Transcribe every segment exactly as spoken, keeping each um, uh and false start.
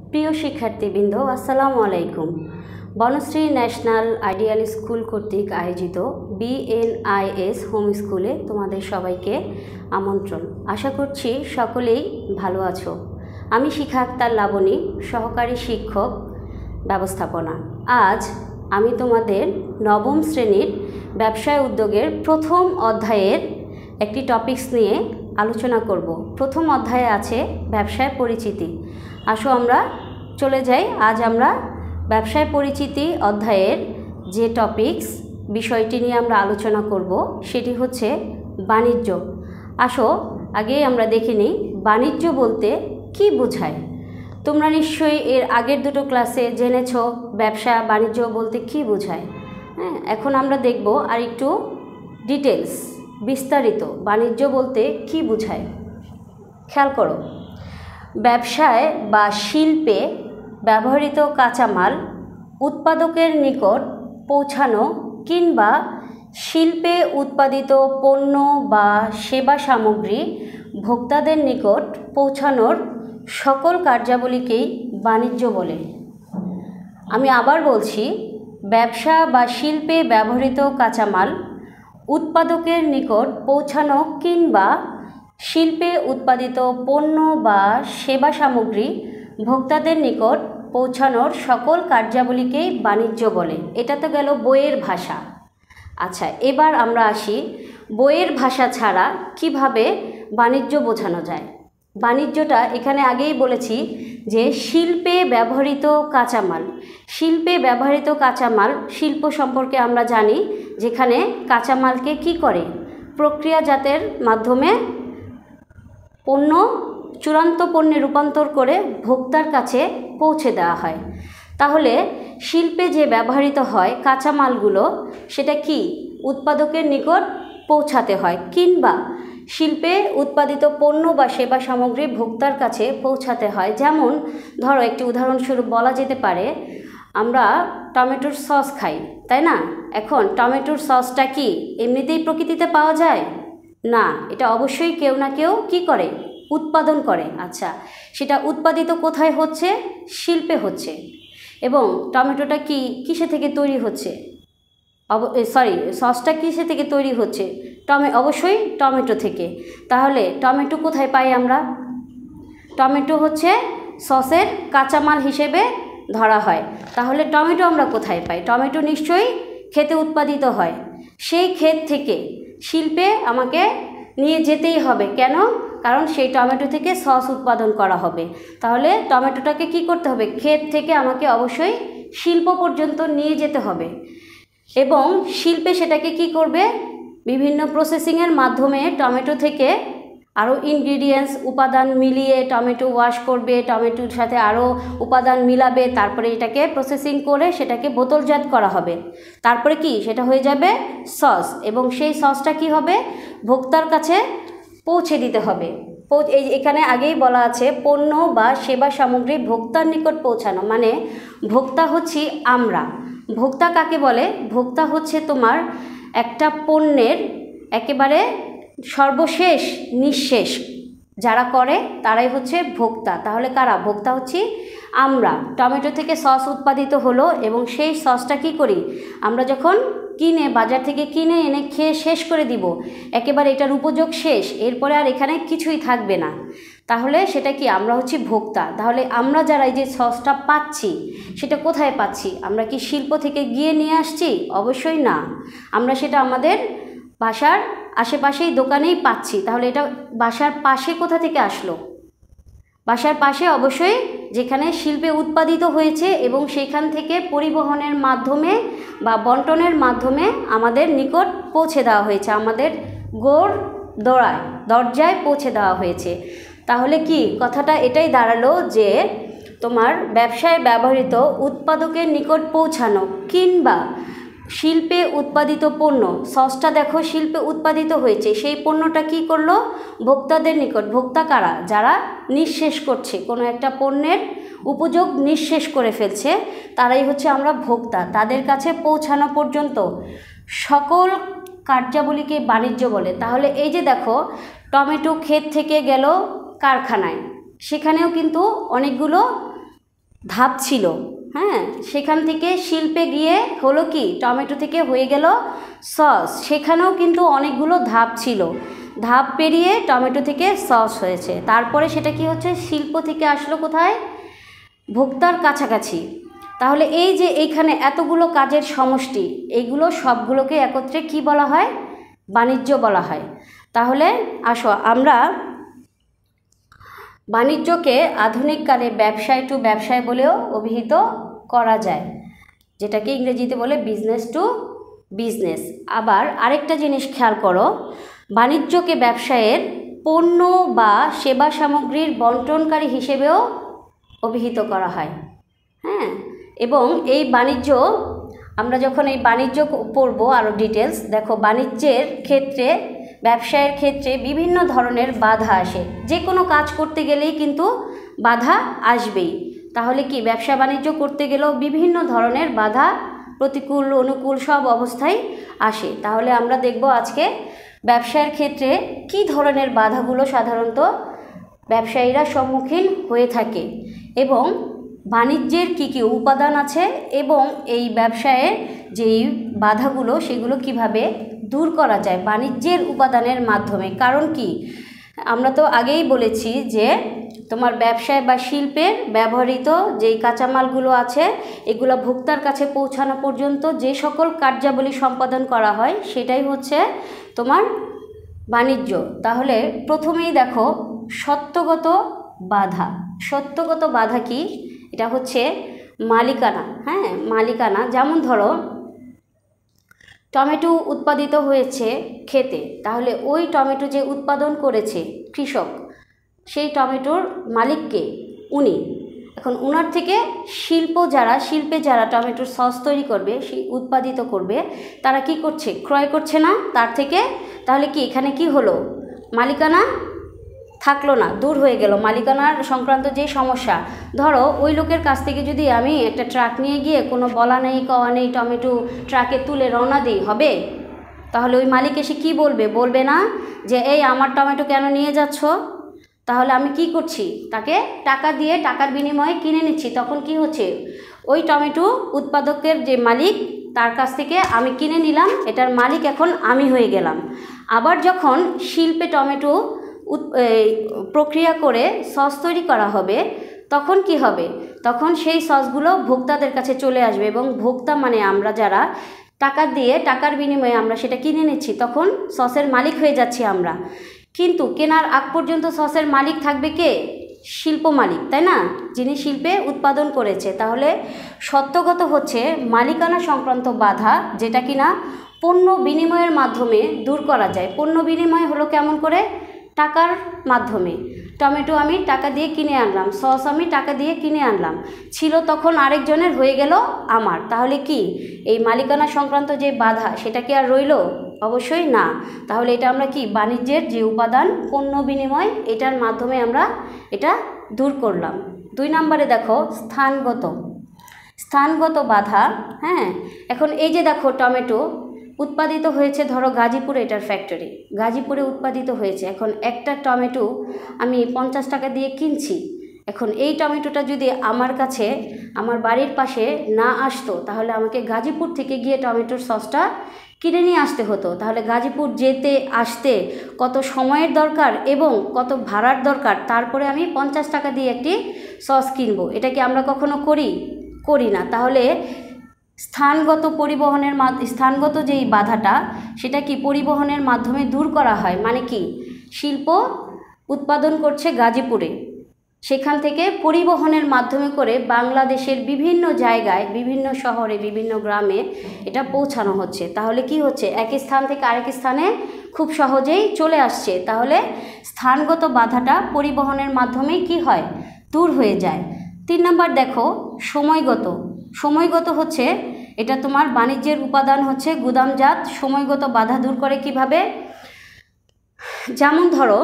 প্রিয় শিক্ষার্থীবৃন্দ, আসসালামু আলাইকুম। বনশ্রী ন্যাশনাল আইডিয়াল স্কুল কর্তৃক আয়োজিত বিএনআইএস হোম স্কুলে তোমাদের সবাইকে আমন্ত্রণ। আশা করছি সকলেই ভালো আছো। আমি শিখা আক্তার লাবণী, সহকারী শিক্ষক ব্যবস্থাপনা। আজ আমি তোমাদের নবম শ্রেণীর ব্যবসায় উদ্যোগের প্রথম অধ্যায়ের একটি টপিকস নিয়ে আলোচনা করব। প্রথম অধ্যায়ে আছে ব্যবসায় পরিচিতি। আসো আমরা চলে যাই। আজ আমরা ব্যবসায় পরিচিতি অধ্যায়ের যে টপিকস বিষয়টি নিয়ে আমরা আলোচনা করব সেটি হচ্ছে বাণিজ্য। আসো আগেই আমরা দেখে নিই বাণিজ্য বলতে কি বোঝায়। তোমরা নিশ্চয়ই এর আগের দুটো ক্লাসে জেনেছো ব্যবসা বাণিজ্য বলতে কি বোঝায়। হ্যাঁ, এখন আমরা দেখব আর একটু ডিটেলস বিস্তারিত বাণিজ্য বলতে কি বোঝায়। খেয়াল করো, ব্যবসায় বা শিল্পে ব্যবহৃত কাঁচামাল উৎপাদকের নিকট পৌঁছানো কিংবা শিল্পে উৎপাদিত পণ্য বা সেবা সামগ্রী ভোক্তাদের নিকট পৌঁছানোর সকল কার্যাবলীকেই বাণিজ্য বলে। আমি আবার বলছি, ব্যবসা বা শিল্পে ব্যবহৃত কাঁচামাল উৎপাদকের নিকট পৌঁছানো কিংবা শিল্পে উৎপাদিত পণ্য বা সেবা সামগ্রী ভোক্তাদের নিকট পৌঁছানোর সকল কার্যাবলীকেই বাণিজ্য বলে। এটা তো গেল বইয়ের ভাষা। আচ্ছা, এবার আমরা আসি বইয়ের ভাষা ছাড়া কিভাবে বাণিজ্য বোঝানো যায়। বাণিজ্যটা এখানে আগেই বলেছি যে শিল্পে ব্যবহৃত কাঁচামাল। শিল্পে ব্যবহৃত কাঁচামাল, শিল্প সম্পর্কে আমরা জানি যেখানে কাঁচামালকে কি করে প্রক্রিয়াজাতের মাধ্যমে পণ্য চূড়ান্ত পণ্যে রূপান্তর করে ভোক্তার কাছে পৌঁছে দেওয়া হয়। তাহলে শিল্পে যে ব্যবহৃত হয় কাঁচামালগুলো সেটা কি উৎপাদকের নিকট পৌঁছাতে হয় কিংবা শিল্পে উৎপাদিত পণ্য বা সেবা সামগ্রী ভোক্তার কাছে পৌঁছাতে হয়। যেমন ধরো, একটি উদাহরণস্বরূপ বলা যেতে পারে, আমরা টমেটোর সস খাই, তাই না? এখন টমেটোর সসটা কি এমনিতেই প্রকৃতিতে পাওয়া যায়? না, এটা অবশ্যই কেউ না কেউ কি করে উৎপাদন করে। আচ্ছা, সেটা উৎপাদিত কোথায় হচ্ছে? শিল্পে হচ্ছে। এবং টমেটোটা কি কিসে থেকে তৈরি হচ্ছে? অব সরি সসটা কিসে থেকে তৈরি হচ্ছে? টমে অবশ্যই টমেটো থেকে। তাহলে টমেটো কোথায় পাই আমরা? টমেটো হচ্ছে সসের কাঁচামাল হিসেবে ধরা হয়। তাহলে টমেটো আমরা কোথায় পাই? টমেটো নিশ্চয়ই ক্ষেতে উৎপাদিত হয়। সেই ক্ষেত থেকে শিল্পে আমাকে নিয়ে যেতেই হবে। কেন? কারণ সেই টমেটো থেকে সস উৎপাদন করা হবে। তাহলে টমেটোটাকে কি করতে হবে? ক্ষেত থেকে আমাকে অবশ্যই শিল্প পর্যন্ত নিয়ে যেতে হবে এবং শিল্পে সেটাকে কি করবে? বিভিন্ন প্রসেসিংয়ের মাধ্যমে টমেটো থেকে আরও ইনগ্রিডিয়েন্টস উপাদান মিলিয়ে টমেটো ওয়াশ করবে, টমেটোর সাথে আরও উপাদান মিলাবে, তারপরে এটাকে প্রসেসিং করে সেটাকে বোতলজাত করা হবে। তারপরে কি সেটা হয়ে যাবে সস, এবং সেই সসটা কি হবে? ভোক্তার কাছে পৌঁছে দিতে হবে। এই এখানে আগেই বলা আছে পণ্য বা সেবা সামগ্রী ভোক্তার নিকট পৌঁছানো, মানে ভোক্তা হচ্ছি আমরা। ভোক্তা কাকে বলে? ভোক্তা হচ্ছে তোমার একটা পণ্যের একেবারে সর্বশেষ নিঃশেষ যারা করে তারাই হচ্ছে ভোক্তা। তাহলে কারা ভোক্তা? হচ্ছি আমরা। টমেটো থেকে সস উৎপাদিত হলো এবং সেই সসটা কি করি আমরা যখন কিনে বাজার থেকে কিনে এনে খেয়ে শেষ করে দিব, একেবারে এটার উপযোগ শেষ, এরপরে আর এখানে কিছুই থাকবে না। তাহলে সেটা কি আমরা হচ্ছি ভোক্তা। তাহলে আমরা যারা এই যে সসটা পাচ্ছি সেটা কোথায় পাচ্ছি? আমরা কি শিল্প থেকে গিয়ে নিয়ে আসছি? অবশ্যই না। আমরা সেটা আমাদের বাসার আশেপাশেই দোকানেই পাচ্ছি। তাহলে এটা বাসার পাশে কোথা থেকে আসলো? বাসার পাশে অবশ্যই যেখানে শিল্পে উৎপাদিত হয়েছে এবং সেখান থেকে পরিবহনের মাধ্যমে বা বন্টনের মাধ্যমে আমাদের নিকট পৌঁছে দেওয়া হয়েছে, আমাদের গোর দোড়ায় দরজায় পৌঁছে দেওয়া হয়েছে। তাহলে কি কথাটা এটাই দাঁড়ালো যে তোমার ব্যবসায় ব্যবহৃত উৎপাদকের নিকট পৌঁছানো কিংবা শিল্পে উৎপাদিত পণ্য, সসটা দেখো শিল্পে উৎপাদিত হয়েছে, সেই পণ্যটা কি করলো ভোক্তাদের নিকট। ভোক্তা কারা? যারা নিঃশেষ করছে, কোনো একটা পণ্যের উপযোগ নিঃশেষ করে ফেলছে, তারাই হচ্ছে আমরা ভোক্তা। তাদের কাছে পৌঁছানো পর্যন্ত সকল কার্যাবলীকে বাণিজ্য বলে। তাহলে এই যে দেখো টমেটো ক্ষেত থেকে গেল কারখানায়, সেখানেও কিন্তু অনেকগুলো ধাপ ছিল, হ্যাঁ, সেখান থেকে শিল্পে গিয়ে হলো কি টমেটো থেকে হয়ে গেল সস। সেখানেও কিন্তু অনেকগুলো ধাপ ছিল, ধাপ পেরিয়ে টমেটো থেকে সস হয়েছে, তারপরে সেটা কি হচ্ছে শিল্প থেকে আসলো কোথায়, ভোক্তার কাছাকাছি। তাহলে এই যে এইখানে এতগুলো কাজের সমষ্টি, এইগুলো সবগুলোকে একত্রে কি বলা হয়, বাণিজ্য বলা হয়। তাহলে আসো আমরা বাণিজ্যকে আধুনিককালে ব্যবসায় টু ব্যবসায় বলেও অভিহিত করা যায়, যেটাকে ইংরেজিতে বলে বিজনেস টু বিজনেস। আবার আরেকটা জিনিস খেয়াল করো, বাণিজ্যকে ব্যবসায়ের পণ্য বা সেবা সামগ্রীর বন্টনকারী হিসেবেও অভিহিত করা হয়। হ্যাঁ, এবং এই বাণিজ্য আমরা যখন এই বাণিজ্য পড়বো আরও ডিটেলস, দেখো বাণিজ্যের ক্ষেত্রে ব্যবসায়ের ক্ষেত্রে বিভিন্ন ধরনের বাধা আসে, যে কোনো কাজ করতে গেলেই কিন্তু বাধা আসবেই। তাহলে কি ব্যবসা বাণিজ্য করতে গেলেও বিভিন্ন ধরনের বাধা, প্রতিকূল অনুকূল সব অবস্থায় আসে। তাহলে আমরা দেখব আজকে ব্যবসায়ের ক্ষেত্রে কি ধরনের বাধাগুলো সাধারণত ব্যবসায়ীরা সম্মুখীন হয়ে থাকে, এবং বাণিজ্যের কি কি উপাদান আছে, এবং এই ব্যবসায়ের যেই বাধাগুলো সেগুলো কিভাবে দূর করা যায় বাণিজ্যের উপাদানের মাধ্যমে। কারণ কি আমরা তো আগেই বলেছি যে তোমার ব্যবসায় বা শিল্পের ব্যবহৃত যেই কাঁচামালগুলো আছে এগুলো ভোক্তার কাছে পৌঁছানো পর্যন্ত যে সকল কার্যাবলী সম্পাদন করা হয় সেটাই হচ্ছে তোমার বাণিজ্য। তাহলে প্রথমেই দেখো সত্যগত বাধা। সত্যগত বাধা কি, এটা হচ্ছে মালিকানা। হ্যাঁ, মালিকানা। যেমন ধরো টমেটো উৎপাদিত হয়েছে খেতে, তাহলে ওই টমেটো যে উৎপাদন করেছে কৃষক, সেই টমেটোর মালিককে উনি, এখন ওনার থেকে শিল্প যারা শিল্পে যারা টমেটোর সস তৈরি করবে, সেই উৎপাদিত করবে, তারা কি করছে, ক্রয় করছে না তার থেকে। তাহলে কি এখানে কি হলো, মালিকানা থাকলো না, দূর হয়ে গেল মালিকানার সংক্রান্ত যে সমস্যা। ধরো ওই লোকের কাছ থেকে যদি আমি একটা ট্রাক নিয়ে গিয়ে কোনো বলা নেই কওয়া নেই টমেটো ট্রাকে তুলে রওনা দিই, হবে? তাহলে ওই মালিক এসে কী বলবে, বলবে না যে এই আমার টমেটো কেন নিয়ে যাচ্ছ? তাহলে আমি কি করছি, তাকে টাকা দিয়ে টাকার বিনিময়ে কিনে নিচ্ছি। তখন কি হচ্ছে, ওই টমেটো উৎপাদকের যে মালিক তার কাছ থেকে আমি কিনে নিলাম, এটার মালিক এখন আমি হয়ে গেলাম। আবার যখন শিল্পে টমেটো প্রক্রিয়া করে সস তৈরি করা হবে, তখন কি হবে, তখন সেই সসগুলো ভোক্তাদের কাছে চলে আসবে, এবং ভোক্তা মানে আমরা যারা টাকা দিয়ে টাকার বিনিময়ে আমরা সেটা কিনে নিচ্ছি, তখন সসের মালিক হয়ে যাচ্ছি আমরা। কিন্তু কেনার আগ পর্যন্ত সসের মালিক থাকবে কে, শিল্প মালিক, তাই না, যিনি শিল্পে উৎপাদন করেছে। তাহলে সত্যগত হচ্ছে মালিকানা সংক্রান্ত বাধা, যেটা কিনা পণ্য বিনিময়ের মাধ্যমে দূর করা যায়। পণ্য বিনিময় হলো কেমন করে, টাকার মাধ্যমে। টমেটো আমি টাকা দিয়ে কিনে আনলাম, সস আমি টাকা দিয়ে কিনে আনলাম, ছিল তখন আরেকজনের, হয়ে গেল আমার। তাহলে কি এই মালিকানা সংক্রান্ত যে বাধা সেটা কি আর রইল? অবশ্যই না। তাহলে এটা আমরা কি বাণিজ্যের যে উপাদান পণ্য বিনিময়, এটার মাধ্যমে আমরা এটা দূর করলাম। দুই নম্বরে দেখো স্থানগত স্থানগত বাধা। হ্যাঁ, এখন এই যে দেখো টমেটো উৎপাদিত হয়েছে, ধরো গাজীপুরে এটার ফ্যাক্টরি, গাজীপুরে উৎপাদিত হয়েছে। এখন একটা টমেটো আমি পঞ্চাশ টাকা দিয়ে কিনছি। এখন এই টমেটোটা যদি আমার কাছে আমার বাড়ির পাশে না আসতো, তাহলে আমাকে গাজীপুর থেকে গিয়ে টমেটোর সসটা কিনে নিয়ে আসতে হতো। তাহলে গাজীপুর যেতে আসতে কত সময়ের দরকার এবং কত ভাড়ার দরকার, তারপরে আমি পঞ্চাশ টাকা দিয়ে একটি সস কিনবো। এটা কি আমরা কখনো করি? করি না। তাহলে স্থানগত পরিবহনের স্থানগত যেই বাধাটা, সেটা কি পরিবহনের মাধ্যমে দূর করা হয়। মানে কি, শিল্প উৎপাদন করছে গাজীপুরে, সেখান থেকে পরিবহনের মাধ্যমে করে বাংলাদেশের বিভিন্ন জায়গায়, বিভিন্ন শহরে, বিভিন্ন গ্রামে এটা পৌঁছানো হচ্ছে। তাহলে কি হচ্ছে, এক স্থান থেকে আরেক স্থানে খুব সহজেই চলে আসছে। তাহলে স্থানগত বাধাটা পরিবহনের মাধ্যমে কি হয়, দূর হয়ে যায়। তিন নম্বর দেখো সময়গত। সময়গত হচ্ছে এটা তোমার বাণিজ্যের উপাদান হচ্ছে গুদামজাত। সময়গত বাধা দূর করে কিভাবে, যেমন ধরো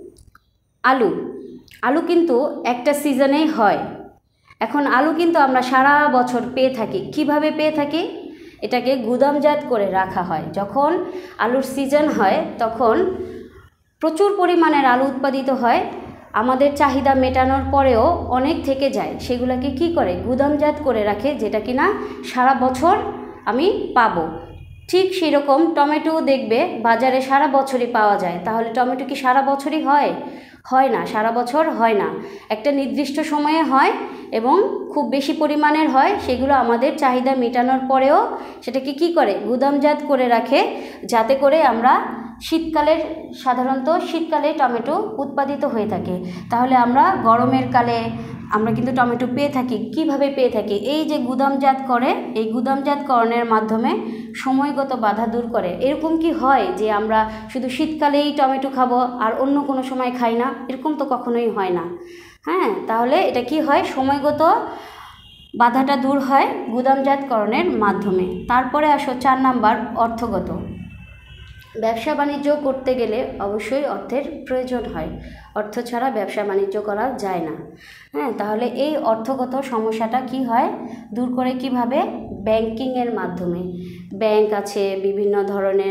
আলু আলু কিন্তু একটা সিজনেই হয়। এখন আলু কিন্তু আমরা সারা বছর পেয়ে থাকি। কিভাবে পেয়ে থাকি, এটাকে গুদামজাত করে রাখা হয়। যখন আলুর সিজন হয় তখন প্রচুর পরিমাণের আলু উৎপাদিত হয়, আমাদের চাহিদা মেটানোর পরেও অনেক থেকে যায়, সেগুলোকে কি করে গুদামজাত করে রাখে, যেটা কিনা সারা বছর আমি পাবো। ঠিক সেরকম টমেটো দেখবে বাজারে সারা বছরই পাওয়া যায়, তাহলে টমেটো কি সারা বছরই হয়? হয় না, সারা বছর হয় না, একটা নির্দিষ্ট সময়ে হয় এবং খুব বেশি পরিমাণের হয়। সেগুলো আমাদের চাহিদা মেটানোর পরেও সেটাকে কি করে গুদামজাত করে রাখে, যাতে করে আমরা শীতকালের সাধারণত শীতকালে টমেটো উৎপাদিত হয়ে থাকে। তাহলে আমরা গরমের কালে আমরা কিন্তু টমেটো পেয়ে থাকি। কিভাবে পেয়ে থাকি? এই যে গুদামজাত করে, এই গুদামজাতকরণের মাধ্যমে সময়গত বাধা দূর করে। এরকম কি হয় যে আমরা শুধু শীতকালেই টমেটো খাবো আর অন্য কোনো সময় খাই না? এরকম তো কখনোই হয় না। হ্যাঁ, তাহলে এটা কি হয়, সময়গত বাধাটা দূর হয় গুদামজাতকরণের মাধ্যমে। তারপরে আসো চার নাম্বার, অর্থগত। ব্যবসা বাণিজ্য করতে গেলে অবশ্যই অর্থের প্রয়োজন হয়, অর্থ ছাড়া ব্যবসা বাণিজ্য করা যায় না। হ্যাঁ, তাহলে এই অর্থগত সমস্যাটা কি হয়, দূর করে কিভাবে? ব্যাংকিংয়ের মাধ্যমে। ব্যাংক আছে, বিভিন্ন ধরনের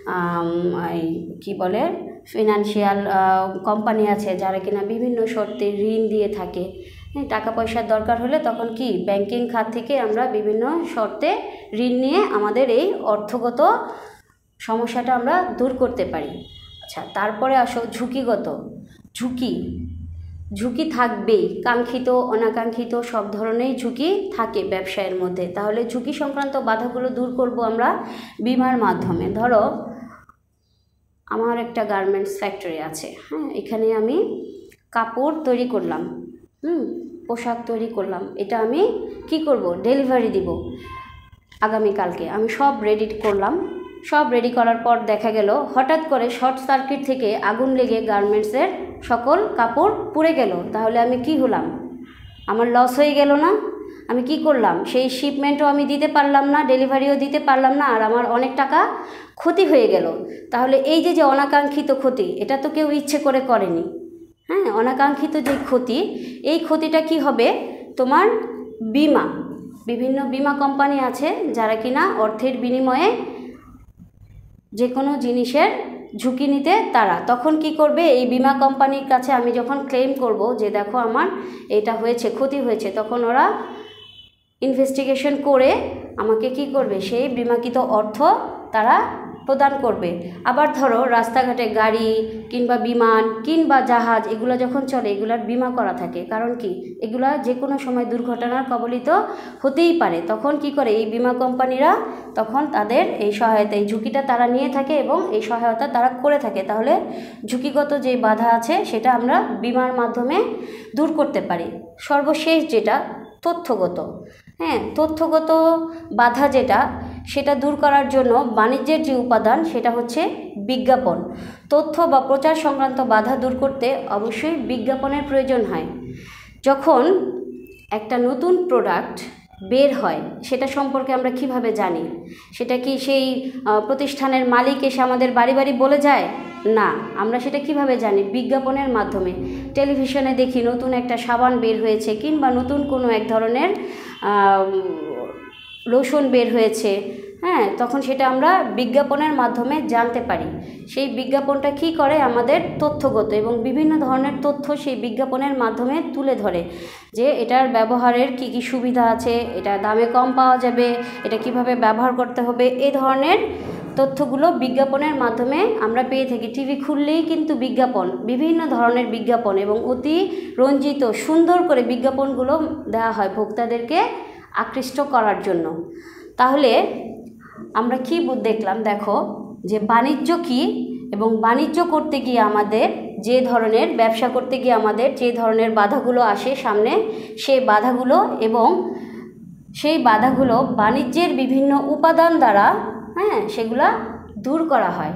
এই কী বলে ফিনান্সিয়াল কোম্পানি আছে, যারা কিনা বিভিন্ন শর্তে ঋণ দিয়ে থাকে। হ্যাঁ, টাকা পয়সার দরকার হলে তখন কি ব্যাংকিং খাত থেকে আমরা বিভিন্ন শর্তে ঋণ নিয়ে আমাদের এই অর্থগত সমস্যাটা আমরা দূর করতে পারি। আচ্ছা, তারপরে আসো ঝুঁকিগত। ঝুঁকি ঝুঁকি থাকবেই, কাঙ্ক্ষিত অনাকাঙ্ক্ষিত সব ধরনের ঝুঁকি থাকে ব্যবসায়ের মধ্যে। তাহলে ঝুঁকি সংক্রান্ত বাধাগুলো দূর করব আমরা বিমার মাধ্যমে। ধরো আমার একটা গার্মেন্টস ফ্যাক্টরি আছে, হ্যাঁ, এখানে আমি কাপড় তৈরি করলাম, হুম পোশাক তৈরি করলাম, এটা আমি কি করব, ডেলিভারি দিব আগামীকালকে। আমি সব রেডি করলাম, সব রেডি করার পর দেখা গেল হঠাৎ করে শর্ট সার্কিট থেকে আগুন লেগে গার্মেন্টসের সকল কাপড় পুড়ে গেল। তাহলে আমি কি হলাম? আমার লস হয়ে গেল না? আমি কি করলাম, সেই শিপমেন্টও আমি দিতে পারলাম না, ডেলিভারিও দিতে পারলাম না, আর আমার অনেক টাকা ক্ষতি হয়ে গেল। তাহলে এই যে যে অনাকাঙ্ক্ষিত ক্ষতি, এটা তো কেউ ইচ্ছে করে করেনি। হ্যাঁ, অনাকাঙ্ক্ষিত যে ক্ষতি, এই ক্ষতিটা কি হবে, তোমার বিমা, বিভিন্ন বিমা কোম্পানি আছে যারা কিনা অর্থের বিনিময়ে যে কোনো জিনিসের ঝুঁকি নিতে তারা তখন কি করবে, এই বিমা কোম্পানির কাছে আমি যখন ক্লেম করব যে দেখো আমার এটা হয়েছে, ক্ষতি হয়েছে, তখন ওরা ইনভেস্টিগেশন করে আমাকে কি করবে, সেই বিমাকৃত অর্থ তারা প্রদান করবে। আবার ধরো রাস্তাঘাটে গাড়ি কিংবা বিমান কিংবা জাহাজ এগুলো যখন চলে, এগুলার বিমা করা থাকে। কারণ কি, এগুলা যে কোনো সময় দুর্ঘটনার কবলিত হতেই পারে। তখন কি করে এই বিমা কোম্পানিরা, তখন তাদের এই সহায়তা, এই ঝুঁকিটা তারা নিয়ে থাকে এবং এই সহায়তা তারা করে থাকে। তাহলে ঝুঁকিগত যে বাধা আছে সেটা আমরা বিমার মাধ্যমে দূর করতে পারি। সর্বশেষ যেটা তথ্যগত, হ্যাঁ, তথ্যগত বাধা যেটা, সেটা দূর করার জন্য বাণিজ্যের যে উপাদান সেটা হচ্ছে বিজ্ঞাপন। তথ্য বা প্রচার সংক্রান্ত বাধা দূর করতে অবশ্যই বিজ্ঞাপনের প্রয়োজন হয়। যখন একটা নতুন প্রোডাক্ট বের হয় সেটা সম্পর্কে আমরা কিভাবে জানি? সেটা কি সেই প্রতিষ্ঠানের মালিক এসে আমাদের বাড়ি বাড়ি বলে যায়? না, আমরা সেটা কিভাবে জানি? বিজ্ঞাপনের মাধ্যমে। টেলিভিশনে দেখি নতুন একটা সাবান বের হয়েছে কিংবা নতুন কোনো এক ধরনের লোশন বের হয়েছে, হ্যাঁ, তখন সেটা আমরা বিজ্ঞাপনের মাধ্যমে জানতে পারি। সেই বিজ্ঞাপনটা কি করে, আমাদের তথ্যগত এবং বিভিন্ন ধরনের তথ্য সেই বিজ্ঞাপনের মাধ্যমে তুলে ধরে যে এটার ব্যবহারের কি কি সুবিধা আছে, এটা দামে কম পাওয়া যাবে, এটা কিভাবে ব্যবহার করতে হবে, এই ধরনের তথ্যগুলো বিজ্ঞাপনের মাধ্যমে আমরা পেয়ে থাকি। টিভি খুললেই কিন্তু বিজ্ঞাপন, বিভিন্ন ধরনের বিজ্ঞাপন, এবং অতি রঞ্জিত সুন্দর করে বিজ্ঞাপনগুলো দেওয়া হয় ভোক্তাদেরকে আকৃষ্ট করার জন্য। তাহলে আমরা কি দেখলাম, দেখো যে বাণিজ্য কি, এবং বাণিজ্য করতে গিয়ে আমাদের যে ধরনের ব্যবসা করতে গিয়ে আমাদের যে ধরনের বাধাগুলো আসে সামনে, সেই বাধাগুলো এবং সেই বাধাগুলো বাণিজ্যের বিভিন্ন উপাদান দ্বারা, হ্যাঁ, সেগুলা দূর করা হয়।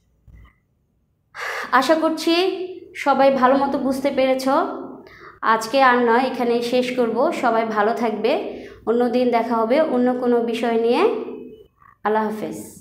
আশা করছি সবাই ভালো মতো বুঝতে পেরেছ। আজকে আর নয়, এখানেই শেষ করব। সবাই ভালো থাকবে, অন্য দিন দেখা হবে অন্য কোনো বিষয় নিয়ে। আল্লাহ হাফেজ।